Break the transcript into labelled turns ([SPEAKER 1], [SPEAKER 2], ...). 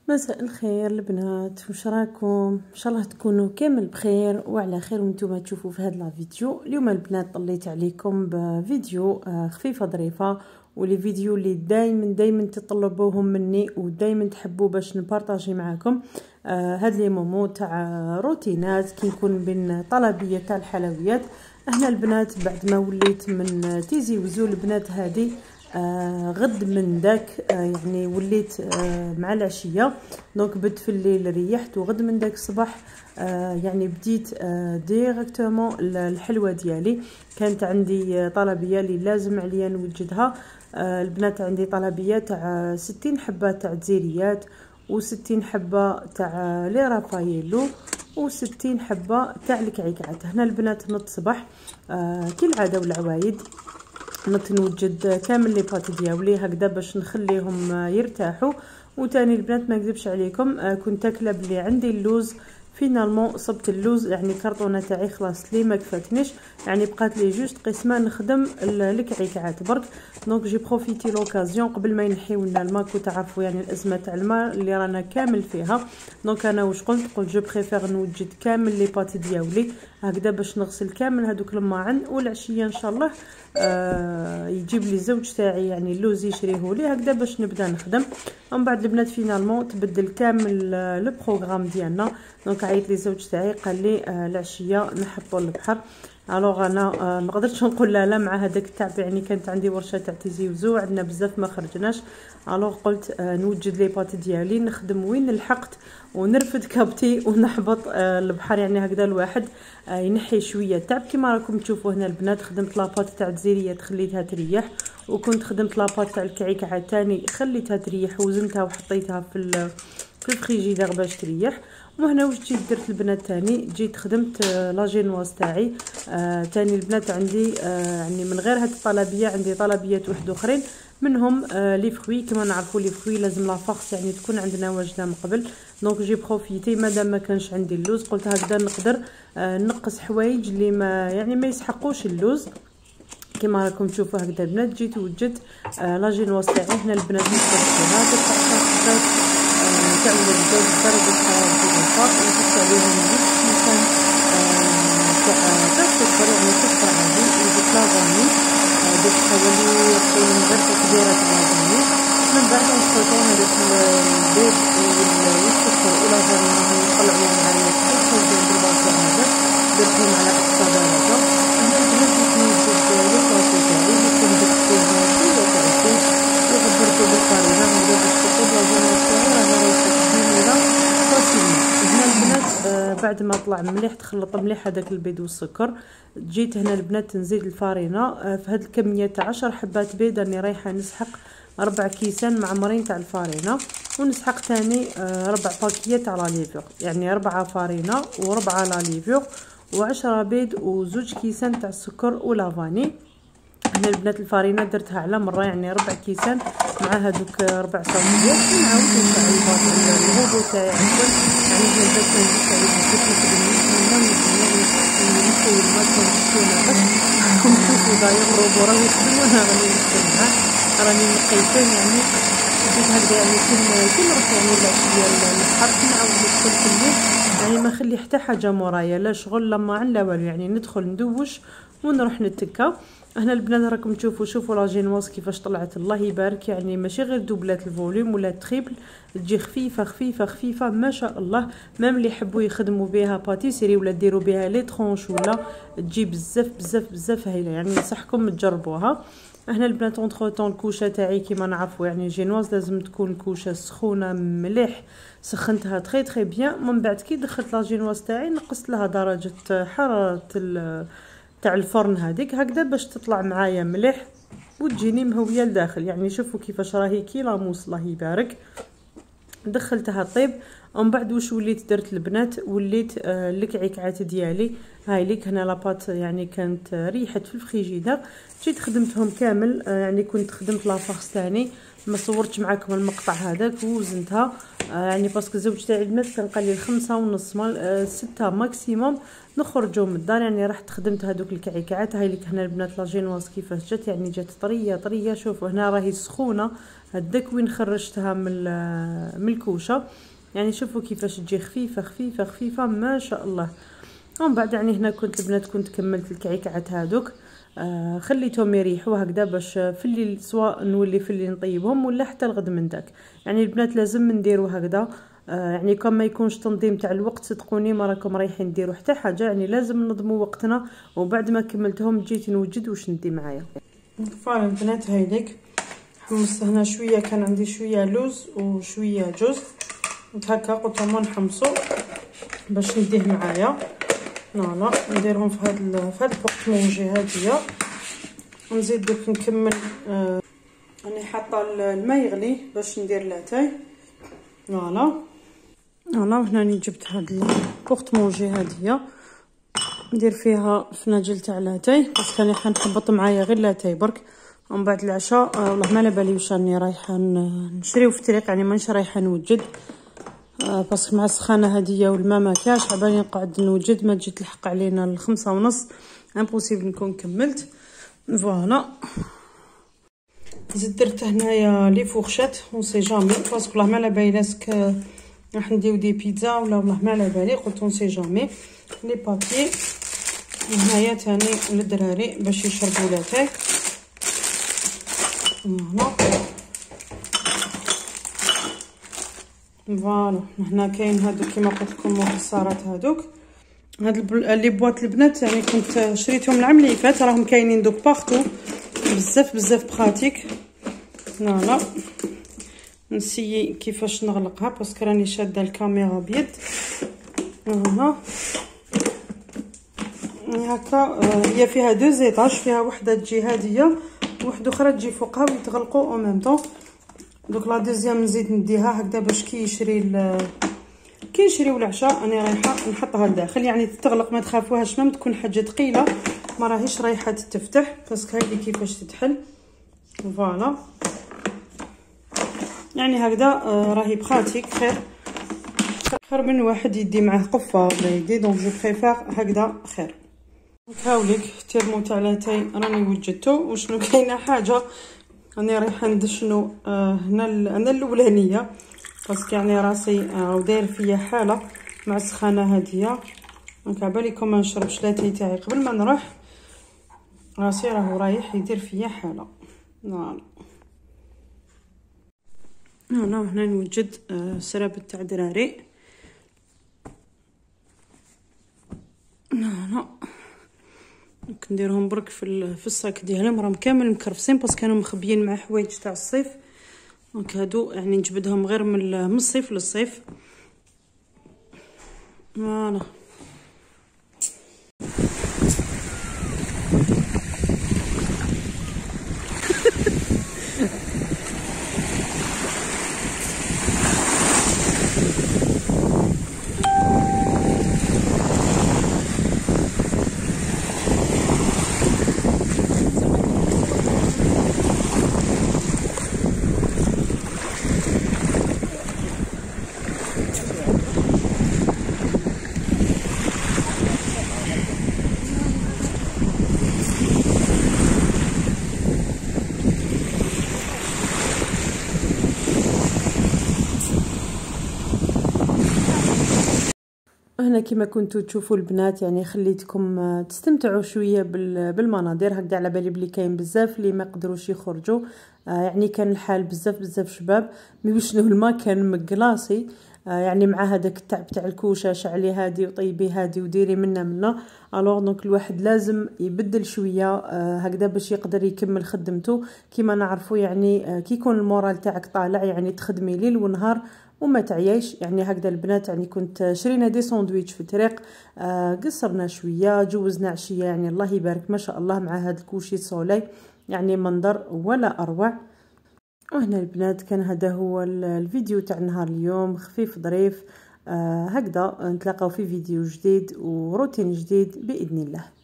[SPEAKER 1] مساء الخير البنات، واش راكم؟ ان شاء الله تكونوا كامل بخير وعلى خير وانتم تشوفوا في هذا الفيديو. اليوم البنات طليت عليكم بفيديو خفيفه ظريفه، ولي فيديو اللي دائما تطلبوهم مني ودائما تحبوا باش نبارطاجي معكم. هاد لي مومو تاع روتينات كي نكون بين طلبيه تاع الحلويات. هنا البنات بعد ما وليت من تيزي وزو البنات هذه غد من داك يعني وليت مع العشيه، دونك بدت في الليل ريحت، وغد من داك الصباح يعني بديت ديريكتومون الحلوه ديالي. كانت عندي طلبيه اللي لازم عليا نوجدها. البنات عندي طلبيه تاع 60 حبه تاع تزيريات، و60 حبه تاع لي رافاييلو، و60 حبه تاع الكعكات. هنا البنات نط صباح كالعاده والعوايد نوجد كامل لي بات ديالي هكذا باش نخليهم يرتاحوا. وتاني البنات ما نكذبش عليكم، كنت اكله بلي عندي اللوز، فينالمون صبت اللوز يعني كرطونه تاعي خلاص لي ما كفاتنيش، يعني بقات لي جوست قسمه نخدم الكعكات برك. دونك جي بروفيتي لوكازيون قبل ما ينحيو لنا الماء، كنت تعرفوا يعني الازمه تاع الماء اللي رانا كامل فيها. دونك انا واش قلت جو بريفير نوجد كامل لي بات ديالي هكذا باش نغسل كامل هذوك الماعن، والعشيه ان شاء الله يجيب لي الزوج تاعي يعني اللوز يشريه لي هكذا باش نبدا نخدم. ومن بعد البنات فينالمون تبدل كامل لو بروغرام ديالنا. دونك عيط لي الزوج تاعي قال لي العشيه نحطوا البحر. الوغ انا ما قدرتش نقول لا مع هذاك التعب، يعني كانت عندي ورشه تاع تيزي وزو عندنا بزاف ما خرجناش. الوغ قلت نوجد لي بات ديالي نخدم وين لحقت، ونرفد كابتي ونحبط البحر، يعني هكذا الواحد ينحي شويه التعب. كيما راكم تشوفوا هنا البنات خدمت لاباط تاع الزيريات خليتها تريح، وكنت خدمت لاباط تاع الكعكه تاني خليتها تريح وزنتها وحطيتها في الفريجيدير باش تريح. وهنا واش جيت درت البنات تاني، جيت خدمت لا جينواز تاعي تاني البنات عندي يعني من غير هاد الطلبيه عندي طلبيات واحد اخرين منهم لي فروي. كما نعرفوا لي فروي لازم لا فورس يعني تكون عندنا واجده من قبل. دونك جي بروفيتي مادام ما كانش عندي اللوز قلت هكذا نقدر نقص حوايج اللي ما يعني ما يسحقوش اللوز. كما راكم تشوفوا هكذا البنات جيت وجدت لا جينواز تاعي. هنا البنات نستخدموها تاع تاع الزوج درجه حراره الفرن، ونحط عليهم نص كيسان تاع السكر يعني سكر عادي، وديك لافاني باش حوالي يكون غرفه كبيره تاع لافاني. من بعد نخلطوا هذاك البيض والسكر ولافاني راهم يطلعوا معايا كل زين بالباطو هذا درتهم على اقصى درجه. هنا البنات نوجد لي كلاصي تاعي اللي كندير فيها شويه تاع الزيت وغبرته بالفرينه هكذا باش تطيب لاجيناس تاعي راها رايحه جميله فاسيلمون. هنا البنات بعد ما طلع مليح تخلط مليح هذاك البيض والسكر، جيت هنا البنات نزيد الفرينه في هذه الكميه تاع 10 حبات بيض راني رايحه نسحق 4 كيسان معمرين تاع الفرينه، ونسحق ثاني 4 باكيات تاع لا ليفور، يعني 4 فرينه و4 لا ليفور و10 بيض وزوج كيسان تاع السكر ولافاني. هنا البنات الفرينه درتها على مره يعني 4 كيسان مع هذوك 4 صوميات. ونعاود نفعل الهوبو تاعي عفوا يعني هنا باش نزيد عليه بزاف نخدم نحيو الماء راكم تشوفوا داير روبو راه يخدم وانا راني نخدم معاه راني نقيتين يعني بديت هكذا يعني كي نروح يعني العشيه للبحر نعاود ندخل في الليل يعني ما نخلي حتى حاجه مورايا، لا شغل لا ما لا والو، يعني ندخل ندوش ونروح نتكا. هنا البنات راكم شوفوا لا جينواز كيفاش طلعت الله يبارك، يعني ماشي غير دوبلات الفوليوم ولا تريبل، تجي خفيفه ما شاء الله. ميم اللي يحبوا يخدموا بها باتيسيري ولا ديروا بها لي ترونش ولا تجي بزاف هايله، يعني ننصحكم تجربوها. هنا البنات اونتر طون الكوشه تاعي كيما نعرفوا يعني جينواز لازم تكون كوشه سخونه مليح، سخنتها تري بيان. من بعد كي دخلت لا جينواز تاعي نقصت لها درجه حراره تاع الفرن هذيك هكذا باش تطلع معايا مليح وتجيني مهويه لداخل. يعني شوفوا كيفاش راهي كي لاموس الله يبارك. دخلتها طيب ومن بعد واش وليت درت البنات، وليت الكعكات ديالي هاي ليك هنا لاباط يعني كانت ريحت في الفريجيدير، جيت خدمتهم كامل يعني كنت خدمت لافاس ثاني ما صورتش معكم المقطع هذاك، ووزنتها يعني باسكو الزوج تاعي البنات كان قال لي 5:30 6 ماكسيموم نخرجوا من الدار. يعني رحت خدمت هذوك الكعكات. هاي لك هنا البنات لاجينواز كيفاش جات، يعني جات طريه طريه. شوفوا هنا راهي سخونه هداك وين خرجتها من الكوشه. يعني شوفوا كيفاش تجي خفيفه خفيفه خفيفه ما شاء الله. ومن بعد يعني هنا كنت البنات كنت كملت الكعكات هذوك، خليتهم يريحوا هكذا باش في الليل سواء نولي في الليل نطيبهم ولا حتى الغد من داك. يعني البنات لازم نديروا هكذا، يعني كون ما يكونش تنظيم تاع الوقت صدقوني ما راكم رايحين ديروا حتى حاجه. يعني لازم ننظموا وقتنا. وبعد ما كملتهم جيت نوجد واش ندي معايا. فوالا البنات هايليك حمصت هنا شويه، كان عندي شويه لوز وشويه جوز هكا قلت لهم نحمصو باش نديه معايا. فوالا نديرهم في هاد البورطمونجي هادية. نزيد دوك نكمل. راني حاطه الماء يغلي باش ندير لاتاي. فوالا وهنا راني جبت هاد البورطمونجي هادية ندير فيها فناجل تاع لاتاي، بس راني حنحبط معايا غير لاتاي برك. ومن بعد العشاء والله ما على بالي واش راني رايحه نشريو في الطريق، يعني مانيش رايحه نوجد باسكو مع السخانه هاديه والماء ما كاش عبالي نقعد نوجد ما تجي تلحق علينا 5:30 امبوسيبل نكون كملت. فوالا زدت درت هنايا لي فورشات اون سي جامي باسكو والله ما على بالي لاسك راح نديو دي بيتزا ولا والله ما على بالي، قلت اون سي جامي. لي بابي هنايا تاني للدراري باش يشربوا لاتاي. فوالا هنا كاين هادوك كيما قلت لكم مكسرات هادوك. هاد لي بواط البنات يعني كنت شريتهم العام اللي فات، راهم كاينين دوك باغتو بزاف بزاف براتيك. فوالا نسيي كيفاش نغلقها باسكو راني شاده الكاميرا بيد. فوالا هكا هي فيها دو زيطاج، فيها وحده تجي هاديه وحده اخرى تجي فوقها ويتغلقوا او ميم طون. دوك لا دوزيام نزيد نديها هكذا باش كي يشريو العشاء انا رايحه نحطها لداخل، يعني تتغلق ما تخافوهاش. ما تكون حاجه ثقيله ما راهيش رايحه تفتح باسكو هايدي كيفاش تتحل. فوالا يعني هكذا راهي براتيك خير من واحد يدي معاه قفه ولا يدي. دونك جو بريفير هكذا خير. نكاولك تيرمو تاع لاتاي راني وجدته. وشنو كاينه حاجه راني رايحه ندشنو هنا انا الاولانيه باسكو يعني راسي وداير فيا حاله مع السخانه هاديه. دونك عباليكم ما نشربش لاتاي تاعي قبل ما نروح، راسي راهو رايح يدير فيا حاله. فوالا هنا نوجد سرابت تاع دراري. نديرهم برك في الصاك ديالهم، راهم كامل مكرفسين باسكو كانوا مخبيين مع حوايج تاع الصيف. دونك هادو يعني نجبدهم غير من الصيف للصيف. فوالا هنا كما كنتوا تشوفوا البنات يعني خليتكم تستمتعوا شويه بالمناظر هكذا. على بالي بلي كاين بزاف اللي ما قدروش يخرجوا، يعني كان الحال بزاف شباب مي شنو الماء كان مكلاصي. يعني مع هذاك التعب تاع الكوشه شعلي هادي وطيبي هادي وديري منا الوغ دونك الواحد لازم يبدل شويه هكذا باش يقدر يكمل خدمته. كيما نعرفوا يعني كي يكون المورال تاعك طالع يعني تخدمي ليل ونهار وما تعياش. يعني هكذا البنات يعني كنت شرينا دي ساندويتش في الطريق، قصرنا شويه جوزنا عشيه يعني الله يبارك ما شاء الله مع هذا الكوشي صولي يعني منظر ولا اروع. وهنا البنات كان هذا هو الفيديو تاع نهار اليوم خفيف ظريف. هكذا نتلاقاو في فيديو جديد وروتين جديد باذن الله.